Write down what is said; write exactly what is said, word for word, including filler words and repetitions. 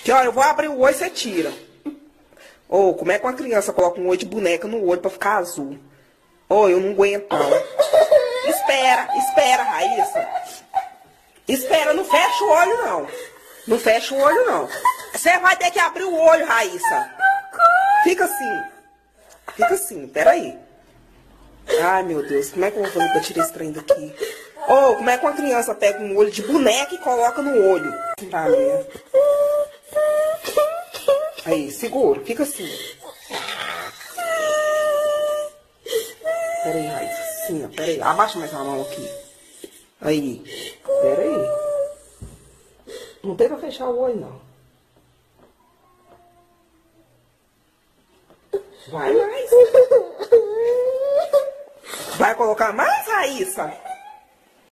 Que, ó, eu vou abrir o olho e você tira. Ô, oh, como é que uma criança coloca um olho de boneca no olho pra ficar azul? Ô, oh, eu não aguento, não. Espera, espera, Raíssa. Espera, não fecha o olho, não. Não fecha o olho, não. Você vai ter que abrir o olho, Raíssa. Fica assim. Fica assim, peraí. Ai, meu Deus, como é que eu vou fazer pra tirar esse trem daqui? Ô, oh, como é que uma criança pega um olho de boneca e coloca no olho? Tá vendo? Aí, segura, fica assim. Peraí, Raíssa, assim, ó, peraí. Abaixa mais a mão aqui. Aí, peraí. Não tem pra fechar o olho, não. Vai mais. Vai colocar mais, Raíssa?